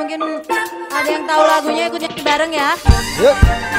mungkin ada yang tahu lagunya ikut nyanyi bareng ya. Yuk.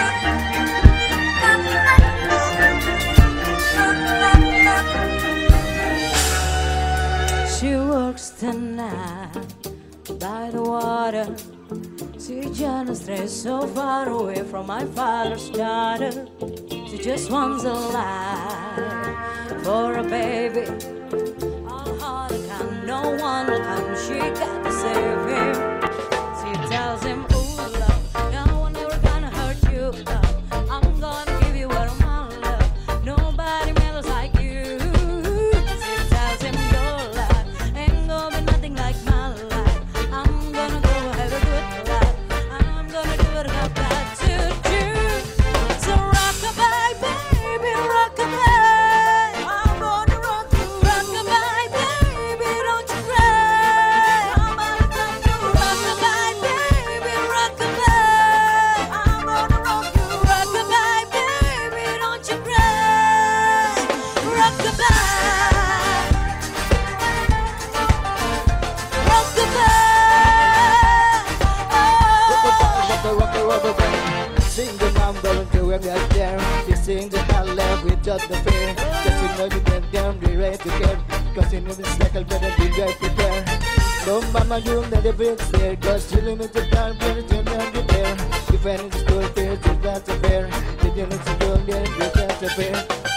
She works the night by the water. She just stays so far away from my father's daughter. She just wants a life for a baby. All hard can, no one will come. She got to save him. She tells him, "Ooh, love, no one ever gonna hurt you, love. I'm gonna give you what my love. Nobody matters like you." She tells him, "Your life ain't gonna be nothing like my life. I'm gonna go have a good life. I'm gonna do what I've got to do." So rock-a-bye, baby, rock-a-bye. I'm gonna rock you. Rock-a-bye, baby, don't you cry. Somebody come to rock-a-bye, baby, rock-a-bye. I'm gonna rock you. Rock-a-bye, baby, don't you cry. Rock-a-bye. Sing the number until we get there. She sing the ballad with just the fear. Just you know you get them, be ready to care. Cause you know this cycle better be right prepared. Don't mama you let the big stare. Cause you limit the time, better turn down the bear. If any is school fair, just that's a fair. If you need to go there, just that's a fair.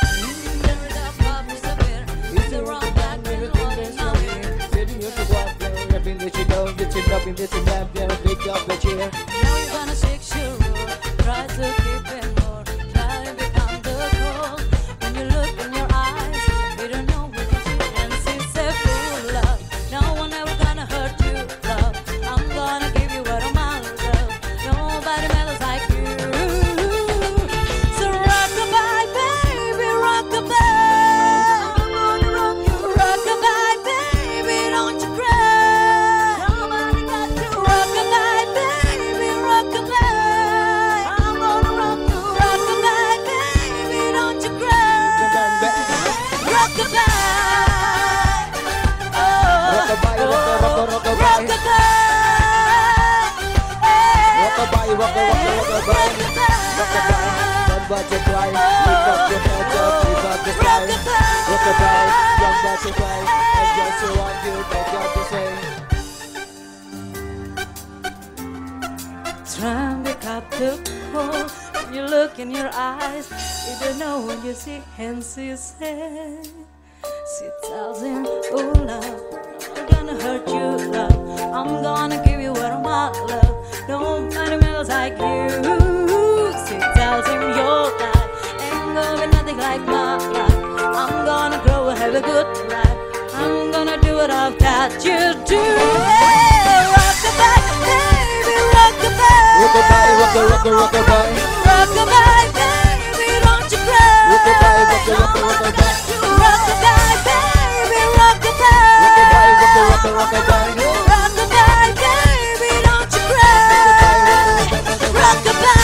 It's the wrong back, everything that's so weird. Sitting you to walk there, rapping that you know, get you up in this and that, there, pick up the chair. Now you're gonna shake your roll, try to keep it more, try to become the goal. When you look in your eyes, you don't know what you see and see. Say full love, no one ever gonna hurt you, love. I'm gonna give you what I'm all love. Nobody matters like you. So rock-a-bye, baby, rock-a-bye. I'm gonna rock you. Rock-a-bye, baby, don't you cry. Nobody got you. Rock-a-bye, baby, rock-a-bye. I'm gonna rock you. Rock-a-bye, baby, don't you cry. Rock-a-bye. Rock-a-bye, rock-a-bye, rock-a-bye. Rock-a-bye. Rock-a-bye, rock-a-bye, rock-a-bye. Rock-a-bye, don't watch it cry. Lift up your head up, lift up the sky. Rock-a-bye, don't watch it cry. I just want you, don't got to say. Try and pick up the call. When you look in your eyes, you don't know what you see, and she says, she tells him, "Oh love, I'm gonna hurt you, love. I'm gonna give you what I'm all love. Nobody matters like you." She tells him, "Your life ain't gonna be nothing like my life. I'm gonna grow and have a good life. I'm gonna do what I've got you do." Hey, rock-a-bye, baby, rock-a-bye. Rock-a-bye, rock-a-bye, rock-a-bye. Rock-a-bye, baby, don't you cry. Rock-a-bye, rock-a-bye, rock-a-bye. Rock-a-bye, baby, rock-a-bye. Rock-a-bye, rock-a-bye, rock-a-bye. Rock-a-bye, baby, don't you cry. Rock-a-bye.